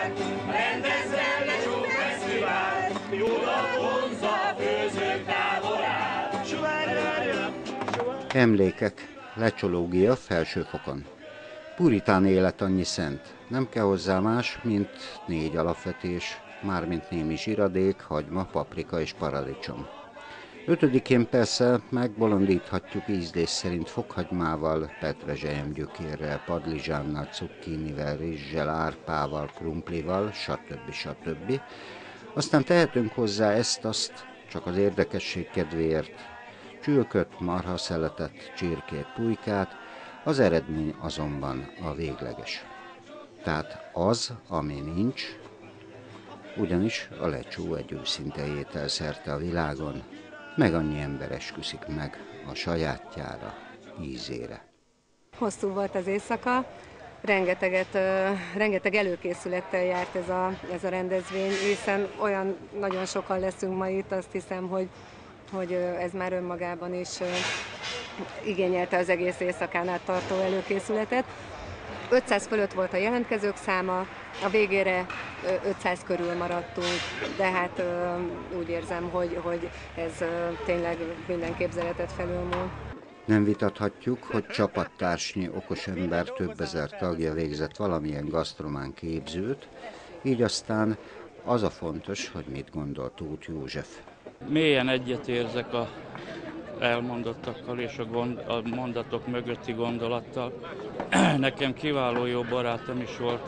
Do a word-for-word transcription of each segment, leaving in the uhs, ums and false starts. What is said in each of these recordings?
fesztivál, rendezzen Lecsó fesztivál, jódat vonzza a főzők táborát. Emlékek, lecsológia felsőfokon. Puritán élet annyi szent. Nem kell hozzá más, mint négy alapvetés, mármint némi zsiradék, hagyma, paprika és paradicsom. Ötödikén persze megbolondíthatjuk ízlés szerint fokhagymával, petrezselyem gyökérrel, padlizsánnal, cukkinivel, rizssel, árpával, krumplival, stb. stb. Aztán tehetünk hozzá ezt-azt, csak az érdekesség kedvéért, csülköt, marhaszeletet, csirkét, pulykát, az eredmény azonban a végleges. Tehát az, ami nincs, ugyanis a lecsó egy őszinte étel szerte a világon, meg annyi ember esküszik meg a sajátjára, ízére. Hosszú volt az éjszaka, rengeteget, rengeteg előkészülettel járt ez a, ez a rendezvény, hiszen olyan nagyon sokan leszünk ma itt, azt hiszem, hogy, hogy ez már önmagában is igényelte az egész éjszakán át tartó előkészületet. ötszáz fölött volt a jelentkezők száma, a végére ötszáz körül maradtunk, de hát úgy érzem, hogy, hogy ez tényleg minden képzeletet felülmúl. Nem vitathatjuk, hogy csapattársnyi okos ember több ezer tagja végzett valamilyen gasztromán képzőt, így aztán az a fontos, hogy mit gondol Tóth József. Mélyen egyetérzek a elmondottakkal és a, gond, a mondatok mögötti gondolattal. Nekem kiváló jó barátom is volt,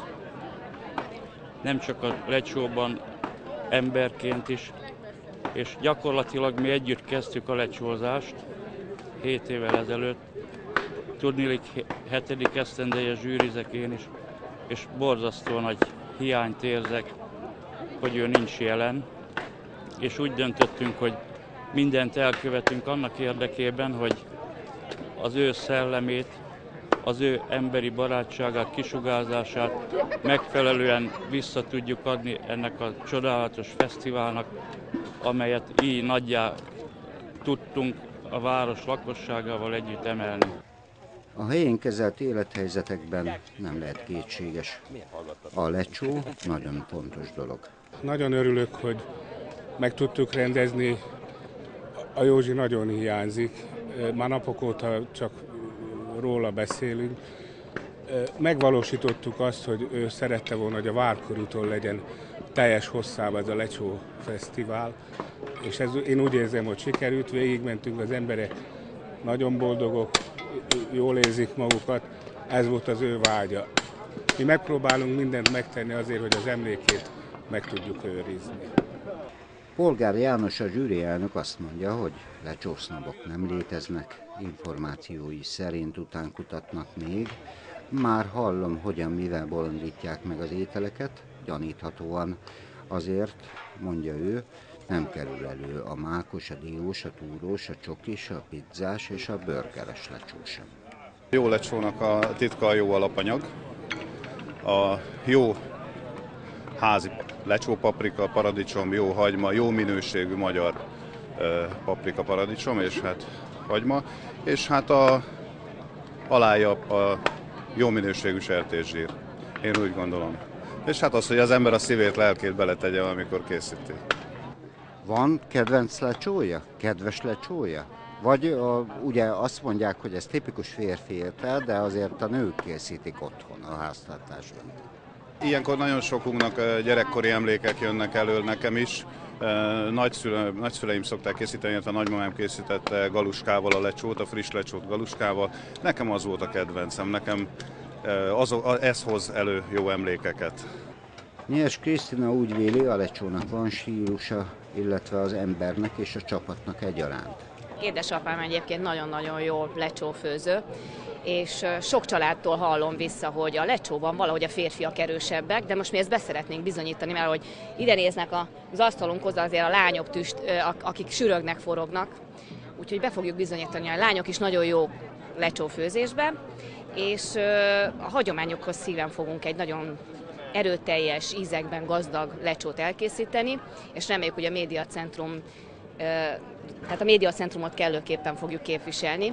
nem csak a lecsóban, emberként is, és gyakorlatilag mi együtt kezdtük a lecsózást hét évvel ezelőtt. Tudniillik hetedik esztendeje zsűrizek én is, és borzasztó nagy hiányt érzek, hogy ő nincs jelen, és úgy döntöttünk, hogy mindent elkövetünk annak érdekében, hogy az ő szellemét, az ő emberi barátságát, kisugárzását megfelelően vissza tudjuk adni ennek a csodálatos fesztiválnak, amelyet így nagyjá tudtunk a város lakosságával együtt emelni. A helyén kezelt élethelyzetekben nem lehet kétséges. A lecsó nagyon fontos dolog. Nagyon örülök, hogy meg tudtuk rendezni. A Józsi nagyon hiányzik, már napok óta csak róla beszélünk. Megvalósítottuk azt, hogy ő szerette volna, hogy a Várkörúton legyen teljes hosszában ez a Lecsó Fesztivál, és ez, én úgy érzem, hogy sikerült, végigmentünk, az emberek nagyon boldogok, jól érzik magukat, ez volt az ő vágya. Mi megpróbálunk mindent megtenni azért, hogy az emlékét meg tudjuk őrizni. Polgár János, a zsűri elnök azt mondja, hogy lecsósznobok nem léteznek, információi szerint utánkutatnak még. Már hallom, hogyan, mivel bolondítják meg az ételeket, gyaníthatóan azért, mondja ő, nem kerül elő a mákos, a diós, a túrós, a csokis, a pizzás és a burgeres lecsó sem. Jó lecsónak a titka a jó alapanyag, a jó házi lecsó paprika, paradicsom, jó hagyma, jó minőségű magyar paprika, paradicsom és hát hagyma, és hát a alája a jó minőségű sertészsír. Én úgy gondolom. És hát az, hogy az ember a szívét, lelkét beletegye, amikor készíti. Van kedvenc lecsója? Kedves lecsója? Vagy a, ugye azt mondják, hogy ez tipikus férfi étel, de azért a nők készítik otthon a háztartásban. Ilyenkor nagyon sokunknak gyerekkori emlékek jönnek elő, nekem is. Nagyszüle, nagyszüleim szokták készíteni, illetve a nagymamám készítette galuskával a lecsót, a friss lecsót galuskával. Nekem az volt a kedvencem, nekem az, ez hoz elő jó emlékeket. Nyers Krisztina úgy véli, a lecsónak van stílusa, illetve az embernek és a csapatnak egyaránt. Édesapám egyébként nagyon-nagyon jó lecsófőző, és sok családtól hallom vissza, hogy a lecsóban valahogy a férfiak erősebbek, de most mi ezt beszeretnénk bizonyítani, mert hogy ide néznek az asztalunkhoz azért a lányok tüst, akik sürögnek, forognak, úgyhogy be fogjuk bizonyítani, a lányok is nagyon jó lecsófőzésben, és a hagyományokhoz szíven fogunk egy nagyon erőteljes, ízekben gazdag lecsót elkészíteni, és reméljük, hogy a médiacentrum, tehát a médiacentrumot kellőképpen fogjuk képviselni.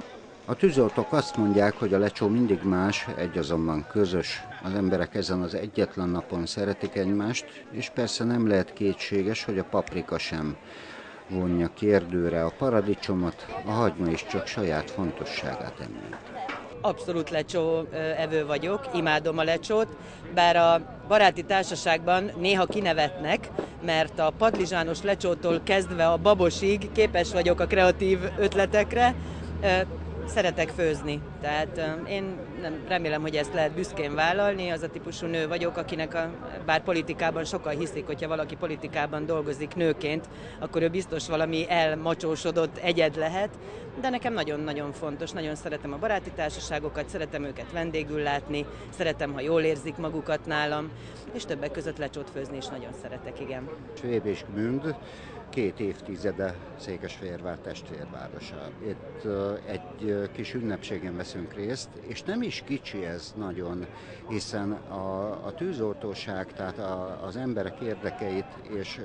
A tűzoltók azt mondják, hogy a lecsó mindig más, egy azonban közös. Az emberek ezen az egyetlen napon szeretik egymást, és persze nem lehet kétséges, hogy a paprika sem vonja kérdőre a paradicsomot, a hagyma is csak saját fontosságát említ. Abszolút lecsó evő vagyok, imádom a lecsót, bár a baráti társaságban néha kinevetnek, mert a padlizsános lecsótól kezdve a babosig képes vagyok a kreatív ötletekre. Szeretek főzni, tehát én nem, remélem, hogy ezt lehet büszkén vállalni. Az a típusú nő vagyok, akinek a, bár politikában sokan hiszik, hogyha valaki politikában dolgozik nőként, akkor ő biztos valami elmacsósodott egyed lehet, de nekem nagyon-nagyon fontos, nagyon szeretem a baráti társaságokat, szeretem őket vendégül látni, szeretem, ha jól érzik magukat nálam, és többek között lecsót főzni is nagyon szeretek, igen. Schwäbisch Gmünd két évtizede Székesfehérvár testvérvárosa. Itt egy kis ünnepségen veszünk részt, és nem is kicsi ez nagyon, hiszen a, a tűzoltóság, tehát a, az emberek érdekeit és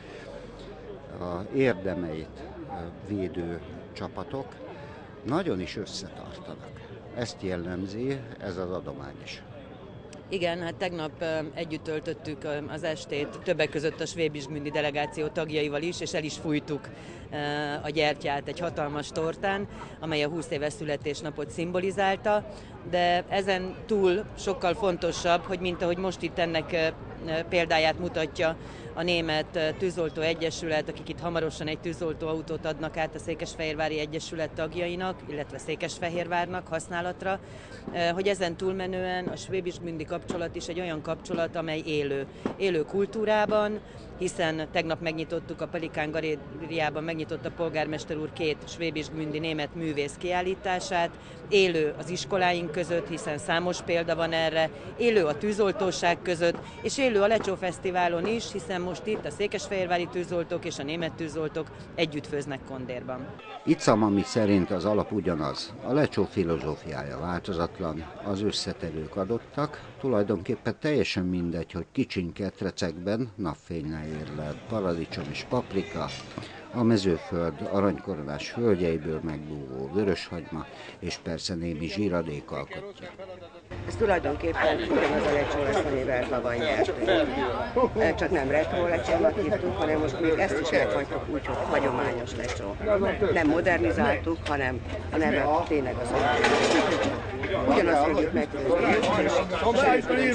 a érdemeit védő csapatok nagyon is összetartanak. Ezt jellemzi ez az adomány is. Igen, hát tegnap együtt töltöttük az estét, többek között a Schwäbisch Gmündi delegáció tagjaival is, és el is fújtuk a gyertyát egy hatalmas tortán, amely a húsz éves születésnapot szimbolizálta, de ezen túl sokkal fontosabb, hogy mint ahogy most itt ennek példáját mutatja a Német Tűzoltó Egyesület, akik itt hamarosan egy tűzoltóautót adnak át a Székesfehérvári Egyesület tagjainak, illetve Székesfehérvárnak használatra, hogy ezen túlmenően a Schwäbisch Gmündi kapcsolat is egy olyan kapcsolat, amely élő. Élő kultúrában, hiszen tegnap megnyitottuk a Pelikán galériában, megnyitotta a polgármester úr két Schwäbisch Gmündi német művész kiállítását, élő az iskoláink között, hiszen számos példa van erre, élő a tűzoltóság között, és élő a Lecsó Fesztiválon is, hiszen most itt a székesfehérvári tűzoltók és a német tűzoltók együtt főznek Kondérban. Icamami szerint az alap ugyanaz. A lecsó filozófiája változatlan, az összetevők adottak, tulajdonképpen teljesen mindegy, hogy kicsiny ketrecekben napfényre érlelt paradicsom és paprika, a mezőföld aranykoronás földjeiből megbúvó vöröshagyma, és persze némi zsíradék alkotja. Ez tulajdonképpen ugyanaz a lecsó lesz, amivel tavaly nyertünk. Csak nem retro lecsónak hívtuk, hanem most még ezt is elhagytuk úgy, hogy hagyományos lecsó. Nem modernizáltuk, hanem a neve tényleg az a ugyanaz fogjuk megfőzni, és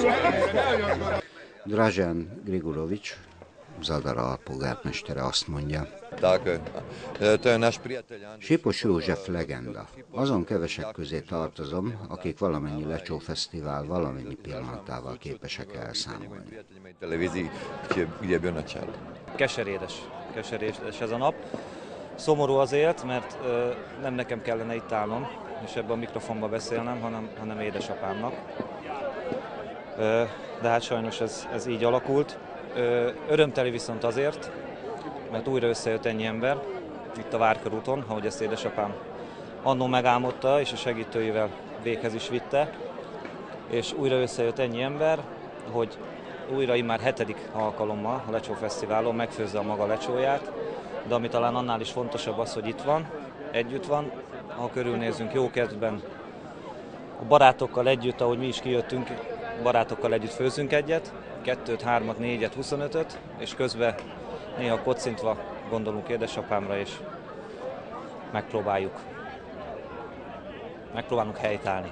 Dražen Grigurovics, Zadar alpolgármestere azt mondja. Sipos József legenda. Azon kevesek közé tartozom, akik valamennyi Lecsó Fesztivál valamennyi pillanatával képesek elszámolni. Keserédes, keserédes ez a nap. Szomorú azért, mert ö, nem nekem kellene itt állnom, és ebben a mikrofonba beszélnem, hanem, hanem édesapámnak. Ö, de hát sajnos ez, ez így alakult. Ö, örömteli viszont azért, mert újra összejött ennyi ember, itt a Várkörúton, ahogy ezt édesapám annó megálmodta, és a segítőivel véghez is vitte, és újra összejött ennyi ember, hogy újra immár hetedik alkalommal a Lecsó Fesztiválon megfőzze a maga lecsóját, de ami talán annál is fontosabb az, hogy itt van, együtt van, ha körülnézünk jó kedvben, a barátokkal együtt, ahogy mi is kijöttünk, barátokkal együtt főzünk egyet, kettőt, hármat, négyet, huszonötöt, és közben néha kocintva gondolunk édesapámra, és megpróbáljuk. Megpróbálunk helytállni.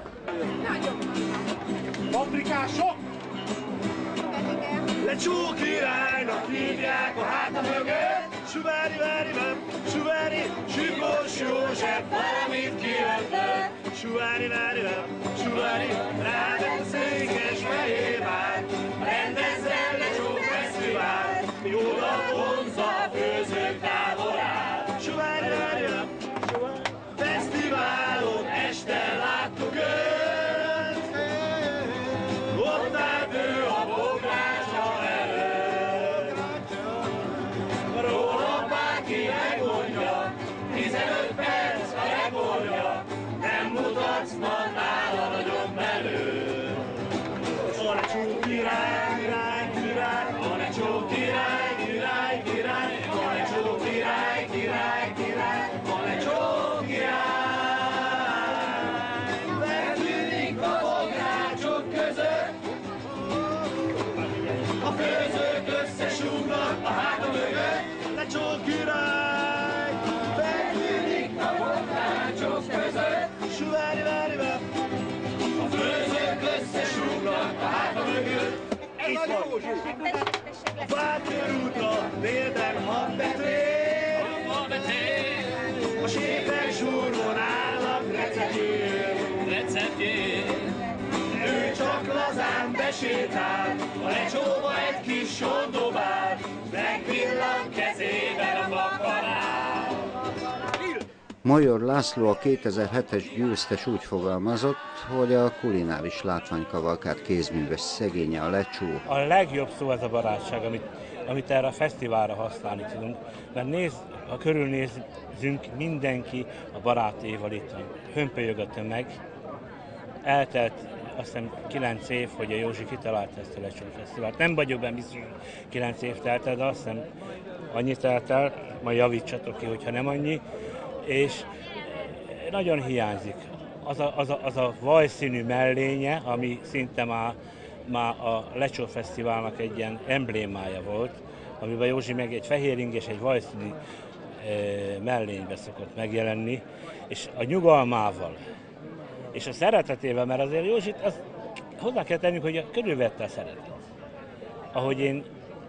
Paprikások! Lecsó királynak hívják a háta mögött. Suvári, vári, nem, suvári, Sipos József valamit kiötlött. Suvári, vári, nem, suvári, ráment Székesfehérvár. Rendezzen Lecsó Fesztivál, jóra vonza a főzők táborát. Suvári, vári, nem, suvári, fesztiválon este láttuk őt. Ott állt ő a bogrása előtt. Róla bárki megmondja, tizenöt perc a rekordja, nem mutatsz majd nála nagyobb belőtt. A Lecsó király, király, király, a Lecsó király, király, király, a Lecsó király, király, király, a Lecsó király. Várkörútra, délben habbetér, a séfek zsúrban állnak receptjén, receptjén. Ő csak lazán besétál, a lecsóba egy kis sor dobál, megvillan kezében a vakkanál. Major László, a kétezer-hetes győztes úgy fogalmazott, hogy a kulináris látványkavalkád kézműves szegénye a lecsó. A legjobb szó ez a barátság, amit, amit erre a fesztiválra használni tudunk, mert néz, ha körülnézzünk, mindenki a barátéval itt van. Hömpölyög a tömeg. Eltelt azt hiszem kilenc év, hogy a Józsi kitalálta ezt a Lecsó Fesztivált. Nem vagyok benne biztos, hogy kilenc év telt el, de azt hiszem annyit telt el, majd javítsatok ki, hogyha nem annyi. És nagyon hiányzik az a, az a, az a vajszínű mellénye, ami szinte már, már a Lecsó Fesztiválnak egy ilyen emblémája volt, amiben Józsi meg egy fehéring és egy vajszínű e, mellénybe szokott megjelenni, és a nyugalmával, és a szeretetével, mert azért Józsit az, hozzá kell tennünk, hogy körülvette a szeretet. Ahogy én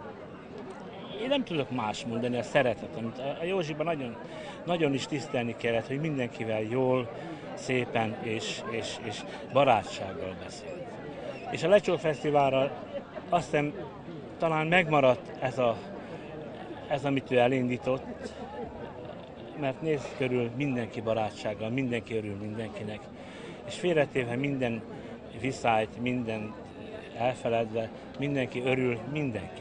Én nem tudok más mondani, a szeretet, amit a Józsiban nagyon, nagyon is tisztelni kellett, hogy mindenkivel jól, szépen és, és, és barátsággal beszélt. És a Lecsó Fesztiválra azt hiszem talán megmaradt ez, a, ez amit ő elindított, mert nézd körül mindenki barátsággal, mindenki örül mindenkinek, és félretéve minden viszályt, minden elfeledve, mindenki örül mindenkinek.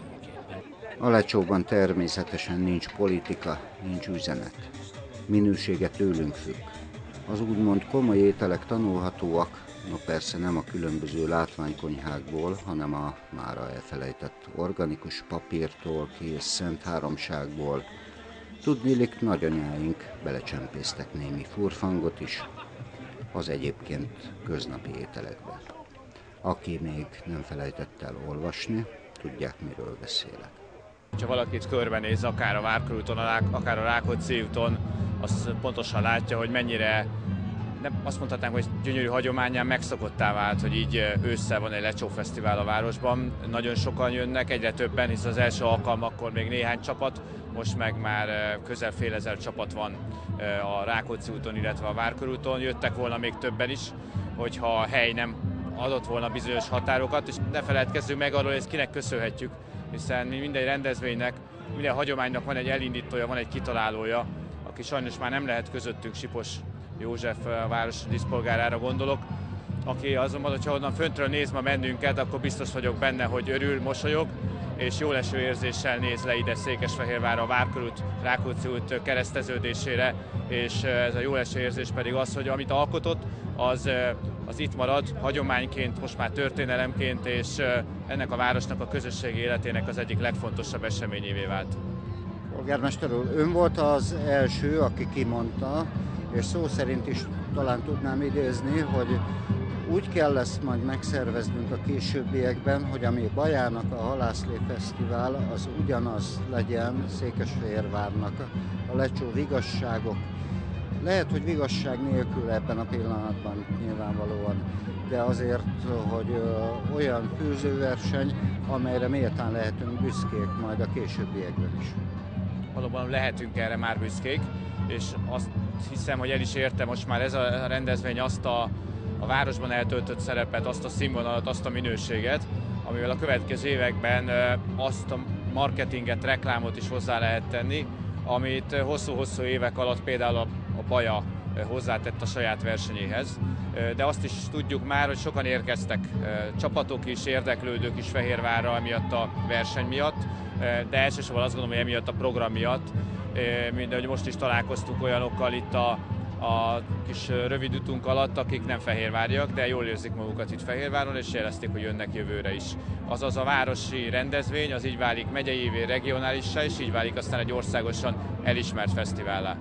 A Lecsóban természetesen nincs politika, nincs üzenet. Minősége tőlünk függ. Az úgymond komoly ételek tanulhatóak, no persze nem a különböző látványkonyhákból, hanem a mára elfelejtett organikus papírtól, kész szent háromságból. Tudniillik nagyanyáink belecsempésztek némi furfangot is az egyébként köznapi ételekbe. Aki még nem felejtett el olvasni, tudják, miről beszélek. Ha valaki itt körbenéz, akár a Várkörúton, akár a Rákóczi úton, az pontosan látja, hogy mennyire, nem azt mondhatnánk, hogy gyönyörű hagyományán megszokottá vált, hogy így ősszel van egy Lecsó Fesztivál a városban. Nagyon sokan jönnek, egyre többen, hisz az első alkalmakkor még néhány csapat, most meg már közel fél ezer csapat van a Rákóczi úton, illetve a Várkörúton. Jöttek volna még többen is, hogyha a hely nem adott volna bizonyos határokat, és ne feledkezzünk meg arról, hogy ezt kinek köszönhetjük, hiszen minden rendezvénynek, minden hagyománynak van egy elindítója, van egy kitalálója, aki sajnos már nem lehet közöttünk, Sipos József, a város díszpolgárára gondolok, aki azonban, hogyha onnan föntről néz ma bennünket, akkor biztos vagyok benne, hogy örül, mosolyog, és jóleső érzéssel néz le ide Székesfehérvárra, a Várkörút, Rákóczi út kereszteződésére, és ez a jóleső érzés pedig az, hogy amit alkotott, az, az itt marad hagyományként, most már történelemként, és ennek a városnak, a közösségi életének az egyik legfontosabb eseményévé vált. Polgármester úr, ön volt az első, aki kimondta, és szó szerint is talán tudnám idézni, hogy úgy kell ezt majd megszerveznünk a későbbiekben, hogy ami Bajának a Halászlé Fesztivál, az ugyanaz legyen Székesfehérvárnak a Lecsó vigasságok. Lehet, hogy vigasság nélkül ebben a pillanatban nyilvánvalóan, de azért, hogy olyan főzőverseny, amelyre méltán lehetünk büszkék majd a későbbiekben is. Valóban lehetünk erre már büszkék, és azt hiszem, hogy el is érte most már ez a rendezvény azt a, a városban eltöltött szerepet, azt a színvonalat, azt a minőséget, amivel a következő években azt a marketinget, reklámot is hozzá lehet tenni, amit hosszú-hosszú évek alatt például a, a Baja hozzátett a saját versenyéhez. De azt is tudjuk már, hogy sokan érkeztek, csapatok is, érdeklődők is Fehérvárra emiatt a verseny miatt, de elsősorban azt gondolom, hogy emiatt a program miatt, mint ahogy most is találkoztunk olyanokkal itt a, a kis rövid utunk alatt, akik nem fehérváriak, de jól érzik magukat itt Fehérváron, és jelezték, hogy jönnek jövőre is. Azaz a városi rendezvény, az így válik megyeivé, regionálissá, és így válik aztán egy országosan elismert fesztivállá.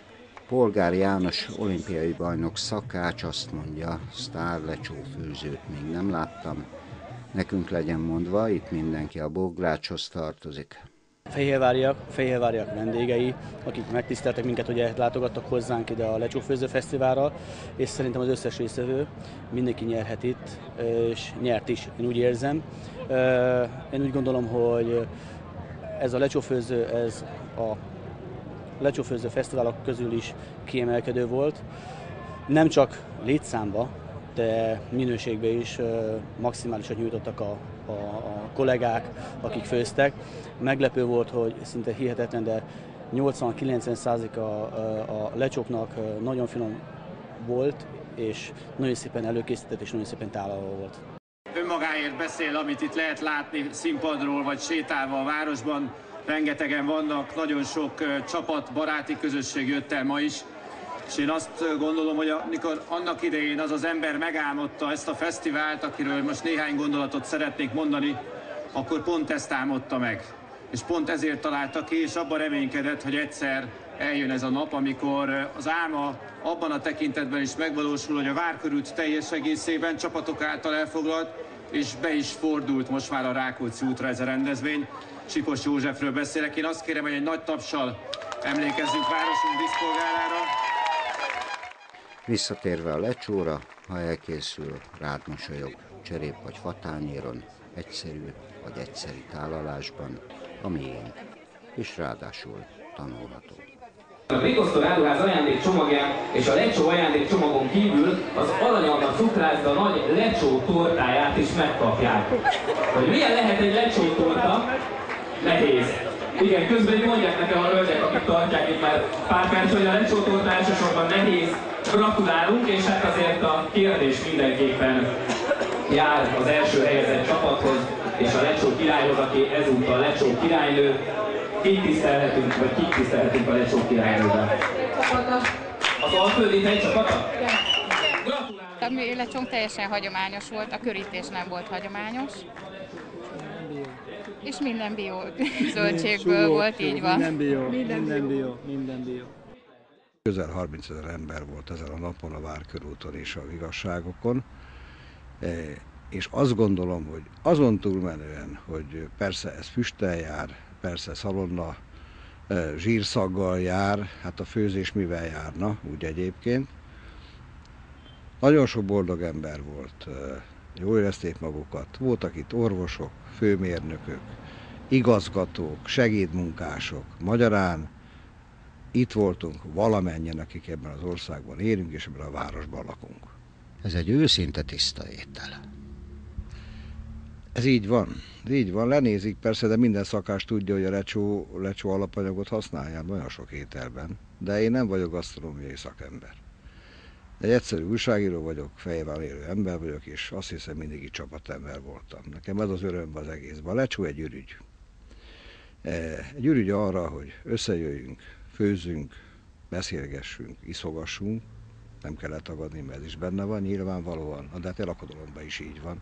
Polgár János olimpiai bajnok szakács azt mondja, sztár lecsófőzőt még nem láttam. Nekünk legyen mondva, itt mindenki a bográcshoz tartozik. Fehérváriak, fehérváriak vendégei, akik megtiszteltek minket, hogy látogattak hozzánk ide a Lecsó Főző Fesztiválra, és szerintem az összes résztvevő, mindenki nyerhet itt, és nyert is, én úgy érzem. Én úgy gondolom, hogy ez a Lecsó Főző, ez a Lecsó Főző Fesztiválok közül is kiemelkedő volt. Nem csak létszámba, de minőségben is maximálisat nyújtottak a, a, a kollégák, akik főztek. Meglepő volt, hogy szinte hihetetlen, de nyolcvan-kilencven százalék a, a lecsóknak nagyon finom volt, és nagyon szépen előkészített, és nagyon szépen tálalva volt. Önmagáért beszél, amit itt lehet látni színpadról, vagy sétálva a városban. Rengetegen vannak, nagyon sok csapat, baráti közösség jött el ma is. És én azt gondolom, hogy amikor annak idején az az ember megálmodta ezt a fesztivált, akiről most néhány gondolatot szeretnék mondani, akkor pont ezt álmodta meg. És pont ezért találta ki, és abban reménykedett, hogy egyszer eljön ez a nap, amikor az álma abban a tekintetben is megvalósul, hogy a Várkörút teljes egészében csapatok által elfoglalt, és be is fordult most már a Rákóczi útra ez a rendezvény. Sipos Józsefről beszélek. Én azt kérem, hogy egy nagy tapssal emlékezzünk városunk díszpolgárára. Visszatérve a lecsóra, ha elkészül, rád mosolyog, cserép vagy fatányéron, egyszerű vagy egyszeri tálalásban, a miénk, és ráadásul tanulható. A Brékosztor áruház ajándékcsomagján és a lecsó ajándékcsomagon kívül az Aranyalma cukrászda nagy lecsó tortáját is megkapják. Hogy milyen lehet egy lecsó torta? Nehéz. Igen, közben mondják nekem a hölgyek, akik tartják itt már pár perc, hogy a lecsó torta elsősorban nehéz. Gratulálunk, és hát azért a kérdés mindenképpen jár az első helyezett csapathoz, és a lecsó királyhoz, aki ezúttal lecsó királynő. Kik tisztelhetünk, vagy kik tisztelhetünk a lecsó királynőben? Az Alföldi Hegy csapata? A mi lecsónk teljesen hagyományos volt, a körítés nem volt hagyományos. És minden bio zöldségből volt, így van. Minden bio, minden bio, minden bio. Közel harmincezer ember volt ezen a napon a Várkörúton és a Vigasságokon, és azt gondolom, hogy azon túlmenően, hogy persze ez füsttel jár, persze szalonna zsírszaggal jár, hát a főzés mivel járna, úgy egyébként. Nagyon sok boldog ember volt, jól érezték magukat, voltak itt orvosok, főmérnökök, igazgatók, segédmunkások, magyarán itt voltunk valamennyien, akik ebben az országban élünk, és ebben a városban lakunk. Ez egy őszinte tiszta étel. Ez így van. Ez így van. Lenézik persze, de minden szakás tudja, hogy a lecsó, lecsó alapanyagot használják nagyon sok ételben. De én nem vagyok gasztronómiai szakember. Egy egyszerű újságíró vagyok, Fehérváron élő ember vagyok, és azt hiszem mindig így csapatember voltam. Nekem ez az öröm az egészben. A lecsó egy ürügy. Egy ürügy arra, hogy összejöjjünk, főzzünk, beszélgessünk, iszogassunk. Nem kell letagadni, mert ez is benne van nyilvánvalóan, de hát lakodalomban is így van.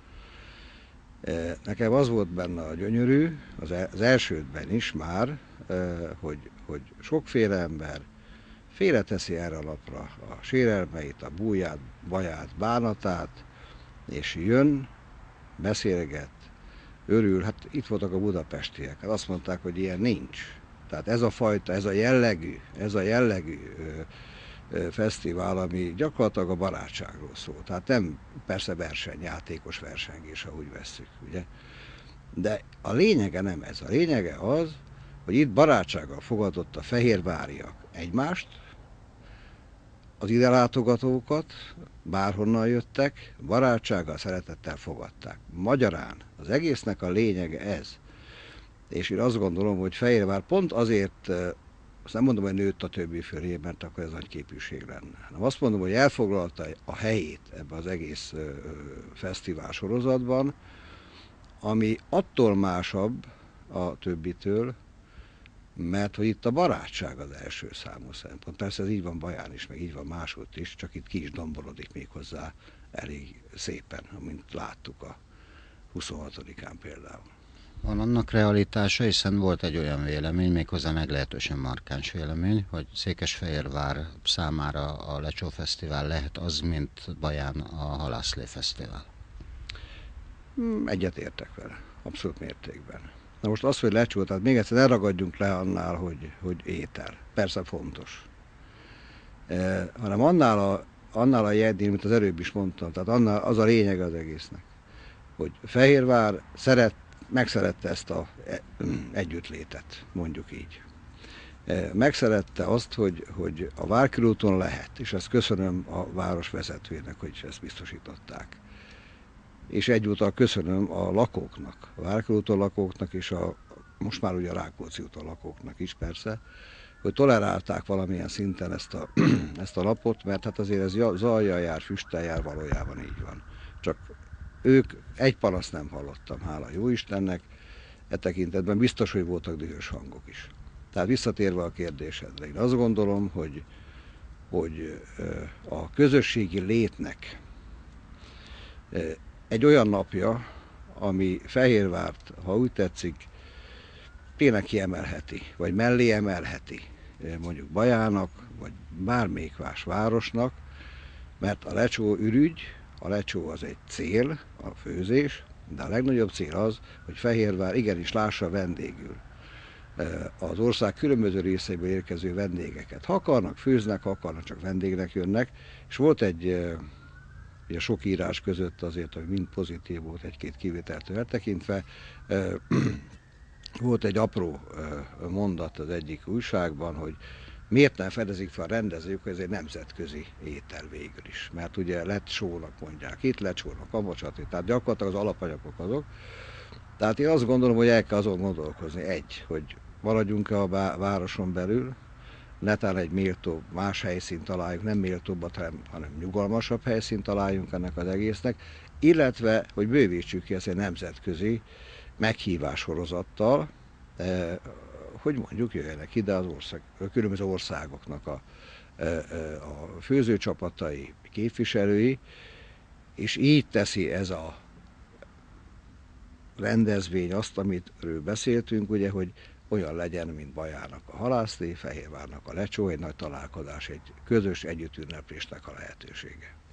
Nekem az volt benne a gyönyörű, az elsődben is már, hogy, hogy sokféle ember félreteszi erre a lapra a sérelmeit, a búját, baját, bánatát, és jön, beszélget, örül. Hát itt voltak a budapestiek, hát azt mondták, hogy ilyen nincs. Tehát ez a fajta, ez a jellegű, ez a jellegű fesztivál, ami gyakorlatilag a barátságról szól. Tehát nem persze verseny, játékos versengés, ha úgy vesszük, ugye. De a lényege nem ez. A lényege az, hogy itt barátsággal fogadott a fehérváriak egymást, az ide látogatókat, bárhonnan jöttek, barátsággal, szeretettel fogadták. Magyarán az egésznek a lényege ez. És én azt gondolom, hogy Fehérvár pont azért, azt nem mondom, hogy nőtt a többi fölé, mert akkor ez nagy képűség lenne. Hanem azt mondom, hogy elfoglalta a helyét ebben az egész fesztivál sorozatban, ami attól másabb a többitől, mert hogy itt a barátság az első számú szempont. Persze ez így van Baján is, meg így van máshogy is, csak itt ki is domborodik még hozzá elég szépen, amint láttuk a huszonhatodikán például. Van annak realitása, hiszen volt egy olyan vélemény, méghozzá meglehetősen markáns vélemény, hogy Székesfehérvár számára a Lecsó Fesztivál lehet az, mint Baján a Halászlé Fesztivál. Egyet értek vele, abszolút mértékben. Na most az, hogy lecsó, tehát még egyszer ne ragadjunk le annál, hogy, hogy étel. Persze fontos. E, hanem annál a, annál a jegynél, mint az előbb is mondtam, tehát annál az a lényeg az egésznek, hogy Fehérvár szeret, megszerette ezt az együttlétet, mondjuk így. E, megszerette azt, hogy, hogy a Várkörúton lehet, és ezt köszönöm a város vezetőjének, hogy ezt biztosították. És egyúttal köszönöm a lakóknak, a Várkörúton lakóknak, és a, most már ugye a Rákóczi úton lakóknak is persze, hogy tolerálták valamilyen szinten ezt a, ezt a lapot, mert hát azért ez zajjal jár, füsttel jár, valójában így van. Csak ők, egy panaszt nem hallottam, hála jó Istennek, e tekintetben biztos, hogy voltak dühös hangok is. Tehát visszatérve a kérdésedre, én azt gondolom, hogy, hogy a közösségi létnek egy olyan napja, ami Fehérvárt, ha úgy tetszik, tényleg kiemelheti, vagy mellé emelheti mondjuk Bajának, vagy bármelyik más városnak, mert a lecsó ürügy, a lecsó az egy cél, a főzés, de a legnagyobb cél az, hogy Fehérvár igenis lássa vendégül az ország különböző részeiből érkező vendégeket. Ha akarnak, főznek, ha akarnak, csak vendégnek jönnek, és volt egy ugye sok írás között azért, hogy mind pozitív volt, egy-két kivételtől eltekintve. Volt egy apró mondat az egyik újságban, hogy miért nem fedezik fel a rendezők, hogy ez egy nemzetközi étel végül is. Mert ugye lecsónak mondják itt, lecsónak kamocsati, tehát gyakorlatilag az alapanyagok azok. Tehát én azt gondolom, hogy el kell azon gondolkozni. Egy, hogy maradjunk-e a városon belül, netán egy méltó, más helyszínt találjunk, nem méltóbbat, hanem, hanem nyugalmasabb helyszínt találjunk ennek az egésznek, illetve, hogy bővítsük ki ezt egy nemzetközi meghívás sorozattal, eh, hogy mondjuk jöjjenek ide az ország, a különböző országoknak a, a főzőcsapatai, képviselői, és így teszi ez a rendezvény azt, amitről beszéltünk, ugye, hogy olyan legyen, mint Bajának a halászlé, Fehérvárnak a lecsó, egy nagy találkozás, egy közös együttünneplésnek a lehetősége.